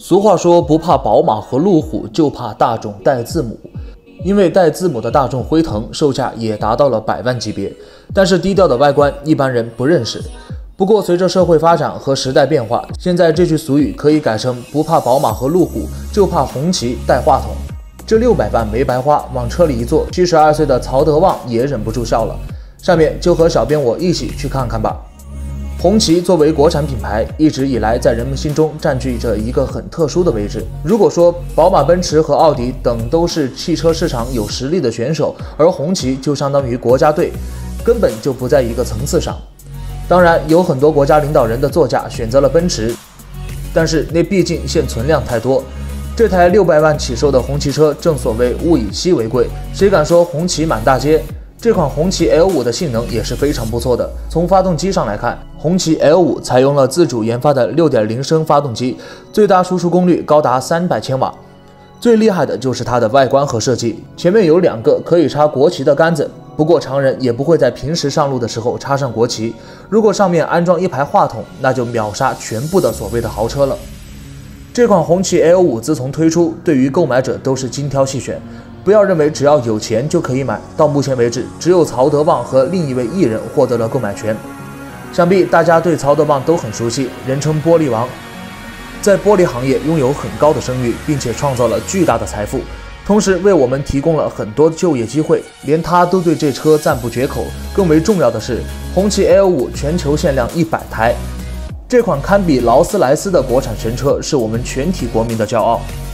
俗话说不怕宝马和路虎，就怕大众带字母。因为带字母的大众辉腾售价也达到了100万级别，但是低调的外观一般人不认识。不过随着社会发展和时代变化，现在这句俗语可以改成不怕宝马和路虎，就怕红旗带话筒。这600万没白花，往车里一坐，72岁的曹德旺也忍不住笑了。下面就和小编我一起去看看吧。红旗作为国产品牌，一直以来在人们心中占据着一个很特殊的位置。如果说宝马、奔驰和奥迪等都是汽车市场有实力的选手，而红旗就相当于国家队，根本就不在一个层次上。当然，有很多国家领导人的座驾选择了奔驰，但是那毕竟现存量太多。这台600万起售的红旗车，正所谓物以稀为贵，谁敢说红旗满大街？这款红旗 L5 的性能也是非常不错的。从发动机上来看，红旗 L5 采用了自主研发的 6.0 升发动机，最大输出功率高达300千瓦。最厉害的就是它的外观和设计，前面有2个可以插国旗的杆子，不过常人也不会在平时上路的时候插上国旗。如果上面安装一排话筒，那就秒杀全部的所谓的豪车了。这款红旗 L5 自从推出，对于购买者都是精挑细选。不要认为只要有钱就可以买，到目前为止，只有曹德旺和另一位艺人获得了购买权。想必大家对曹德旺都很熟悉，人称玻璃王，在玻璃行业拥有很高的声誉，并且创造了巨大的财富，同时为我们提供了很多就业机会，连他都对这车赞不绝口。更为重要的是，红旗 L5 全球限量100台，这款堪比劳斯莱斯的国产神车是我们全体国民的骄傲。